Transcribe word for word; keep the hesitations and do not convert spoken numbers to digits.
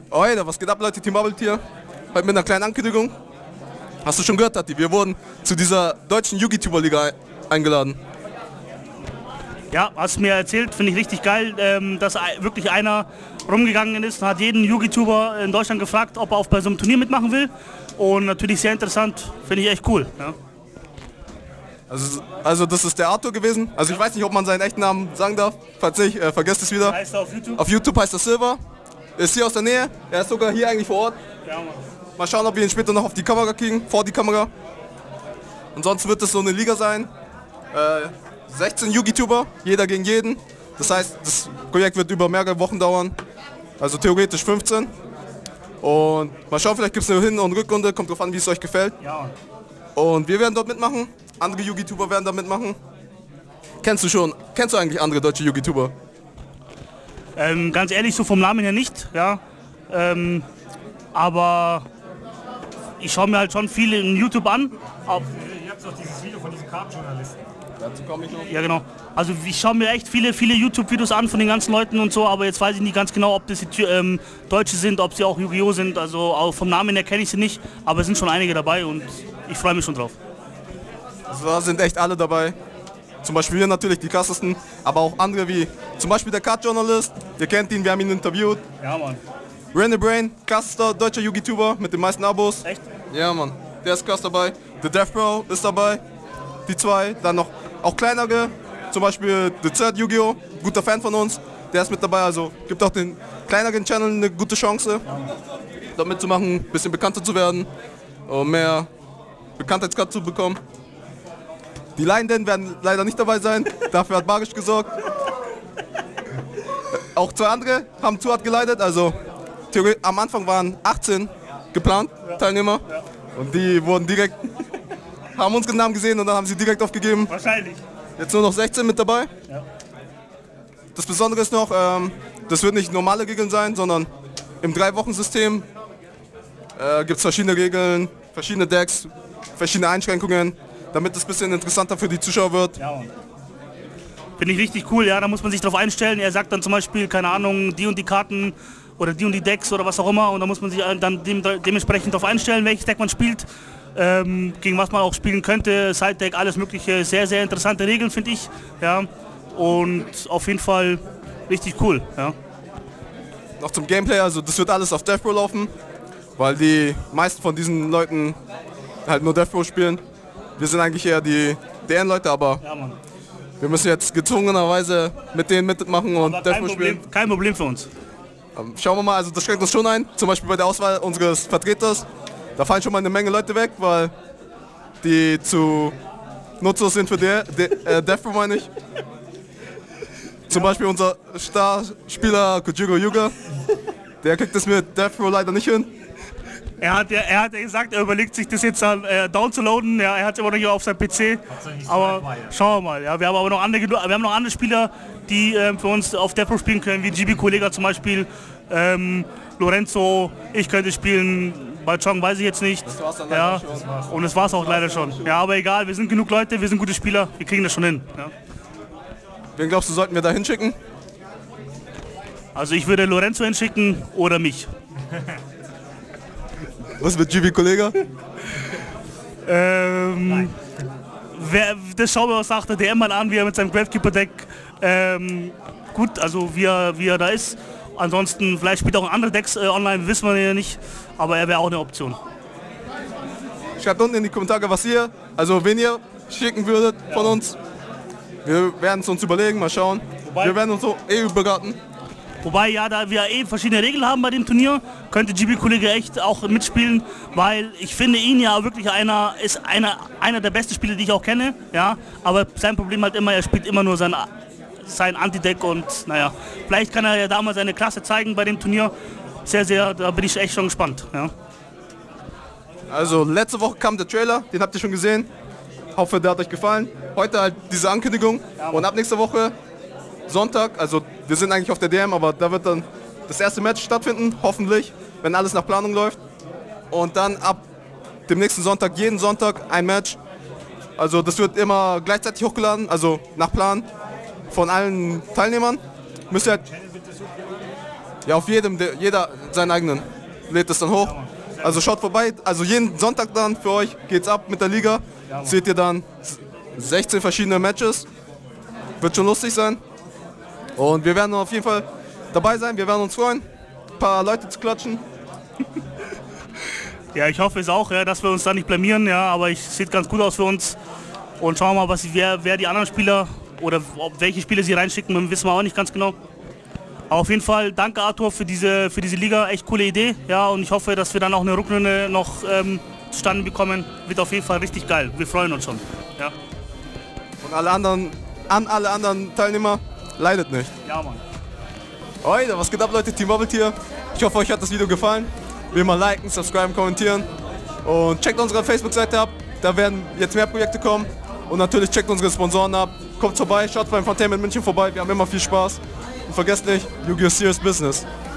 Oh hey, was geht ab, Leute? Team Bubble hier. Heute mit einer kleinen Ankündigung. Hast du schon gehört, Tati? Wir wurden zu dieser deutschen Yu-Gi-Tuber-Liga eingeladen. Ja, hast du mir erzählt, finde ich richtig geil, ähm, dass wirklich einer rumgegangen ist und hat jeden Yu-Gi-Tuber in Deutschland gefragt, ob er auf bei so einem Turnier mitmachen will. Und natürlich sehr interessant, finde ich echt cool. Ja. Also, also das ist der Arthur gewesen. Also ich weiß nicht, ob man seinen echten Namen sagen darf. Falls nicht, äh, vergesst es wieder. Heißt er auf YouTube? Auf YouTube heißt er Silver. Er ist hier aus der Nähe. Er ist sogar hier eigentlich vor Ort. Ja, Mann. Mal schauen, ob wir ihn später noch auf die Kamera kriegen, vor die Kamera. Ansonsten wird es so eine Liga sein. Äh, sechzehn Yu-Gi-Tuber, jeder gegen jeden. Das heißt, das Projekt wird über mehrere Wochen dauern. Also theoretisch fünfzehn. Und mal schauen, vielleicht gibt es eine Hin- und Rückrunde. Kommt drauf an, wie es euch gefällt. Ja. Und wir werden dort mitmachen. Andere Yu-Gi-Tuber werden da mitmachen. Kennst du schon, kennst du eigentlich andere deutsche Yu-Gi-Tuber? Ähm, ganz ehrlich, so vom Namen her nicht, ja. Ähm, aber ich schaue mir halt schon viele in YouTube an. Ab Ihr habt doch dieses Video von diesen Kartenjournalisten. Dazu komme ich noch. ja, genau. Also ich schaue mir echt viele, viele YouTube-Videos an von den ganzen Leuten und so, aber jetzt weiß ich nicht ganz genau, ob das die, ähm, Deutsche sind, ob sie auch Yu-Gi-Oh! Sind. Also auch vom Namen her kenne ich sie nicht, aber es sind schon einige dabei und ich freue mich schon drauf. Also da sind echt alle dabei. Zum Beispiel wir natürlich die krassesten, aber auch andere wie zum Beispiel der Kartenjournalist. Ihr kennt ihn, wir haben ihn interviewt. Ja, Mann. Rene Brain, krassester deutscher Yu-Gi-Tuber mit den meisten Abos. Echt? Ja, Mann. Der ist krass dabei. The Death Bro ist dabei. Die zwei. Dann noch auch kleinere. Zum Beispiel The Third Yu-Gi-Oh! Guter Fan von uns. Der ist mit dabei. Also gibt auch den kleineren Channel eine gute Chance, dort mitzumachen, ein bisschen bekannter zu werden und mehr Bekanntheitsgrad zu bekommen. Die Leidenden werden leider nicht dabei sein. Dafür hat Magisch gesorgt. Auch zwei andere haben zu hart geleidet. Also am Anfang waren achtzehn geplant, ja. Teilnehmer. Ja. Und die wurden direkt, haben unseren Namen gesehen und dann haben sie direkt aufgegeben. Wahrscheinlich. Jetzt nur noch sechzehn mit dabei. Ja. Das Besondere ist noch, ähm, das wird nicht normale Regeln sein, sondern im Drei-Wochen-System äh, gibt es verschiedene Regeln, verschiedene Decks, verschiedene Einschränkungen, damit es ein bisschen interessanter für die Zuschauer wird. Ja, Mann. Finde ich richtig cool, ja, da muss man sich drauf einstellen. Er sagt dann zum Beispiel, keine Ahnung, die und die Karten oder die und die Decks oder was auch immer und da muss man sich dann dem, dementsprechend darauf einstellen, welches Deck man spielt, ähm, gegen was man auch spielen könnte, Side-Deck, alles mögliche, sehr, sehr interessante Regeln, finde ich, ja, und auf jeden Fall richtig cool, ja. Noch zum Gameplay, also das wird alles auf Death Bro laufen, weil die meisten von diesen Leuten halt nur Death Bro spielen. Wir sind eigentlich eher die D N-Leute, aber ja, Mann. Wir müssen jetzt gezwungenerweise mit denen mitmachen und Death Bro spielen. Kein Problem für uns. Schauen wir mal, also das schränkt uns schon ein, zum Beispiel bei der Auswahl unseres Vertreters. Da fallen schon mal eine Menge Leute weg, weil die zu nutzlos sind für der, der, äh, Death Bro, meine ich. Zum Beispiel unser Starspieler Kojiro Yuga, der kriegt das mit Death Bro leider nicht hin. Er hat ja, er hat ja gesagt, er überlegt sich das jetzt äh, downzuladen. Ja, er hat es immer noch hier auf seinem P C. Aber schauen wir mal. Ja, wir haben aber noch andere, wir haben noch andere Spieler, die ähm, für uns auf Death Bro spielen können, wie G B Kollega zum Beispiel, ähm, Lorenzo. Ich könnte spielen. Bei Chong weiß ich jetzt nicht. Das war's dann ja, schon. Und das war's auch leider schon. Ja, aber egal. Wir sind genug Leute, wir sind gute Spieler. Wir kriegen das schon hin. Ja. Wen glaubst du, sollten wir da hinschicken? Also ich würde Lorenzo hinschicken oder mich. Was mit G B Kollega? Ähm, wer, das schauen wir uns nach der D M mal an, wie er mit seinem Gravekeeper-Deck ähm, gut, also wie er, wie er da ist. Ansonsten, vielleicht spielt er auch andere Decks äh, online, wissen wir ja nicht, aber er wäre auch eine Option. Schreibt unten in die Kommentare, was ihr, also wen ihr schicken würdet ja. von uns. Wir werden es uns überlegen, mal schauen. Wobei, wir werden uns so eh beraten. Wobei, ja, da wir eh verschiedene Regeln haben bei dem Turnier, könnte G B Kollege echt auch mitspielen, weil ich finde ihn ja wirklich einer, ist einer, einer der besten Spieler, die ich auch kenne, ja, aber sein Problem halt immer, er spielt immer nur sein, sein Anti-Deck und naja, vielleicht kann er ja da mal seine Klasse zeigen bei dem Turnier, sehr, sehr, da bin ich echt schon gespannt, ja. Also letzte Woche kam der Trailer, den habt ihr schon gesehen, hoffe, der hat euch gefallen. Heute halt diese Ankündigung ja, und ab nächster Woche Sonntag, also wir sind eigentlich auf der D M, aber da wird dann das erste Match stattfinden, hoffentlich, wenn alles nach Planung läuft. Und dann ab dem nächsten Sonntag, jeden Sonntag ein Match. Also das wird immer gleichzeitig hochgeladen, also nach Plan von allen Teilnehmern. Müsst ihr halt Ja, auf jedem, der, jeder seinen eigenen lädt es dann hoch. Also schaut vorbei, also jeden Sonntag dann für euch geht's ab mit der Liga. Seht ihr dann sechzehn verschiedene Matches. Wird schon lustig sein. Und wir werden auf jeden Fall dabei sein, wir werden uns freuen, ein paar Leute zu klatschen. Ja, ich hoffe es auch, ja, dass wir uns da nicht blamieren, ja, aber es sieht ganz gut aus für uns. Und schauen wir mal, was, wer, wer die anderen Spieler oder ob, welche Spieler sie reinschicken, wissen wir auch nicht ganz genau. Aber auf jeden Fall danke Arthur für diese, für diese Liga, echt coole Idee. Ja, und ich hoffe, dass wir dann auch eine Rückrunde noch ähm, zustande bekommen. Wird auf jeden Fall richtig geil, wir freuen uns schon. Ja. Und alle anderen, an alle anderen Teilnehmer, leidet nicht. Ja, Mann. Heute, was geht ab, Leute? Team Bubble hier. Ich hoffe, euch hat das Video gefallen. Wie immer liken, subscriben, kommentieren. Und checkt unsere Facebook-Seite ab. Da werden jetzt mehr Projekte kommen. Und natürlich checkt unsere Sponsoren ab. Kommt vorbei, schaut beim Fontainebleau München vorbei. Wir haben immer viel Spaß. Und vergesst nicht, Yu-Gi-Oh! Serious Business.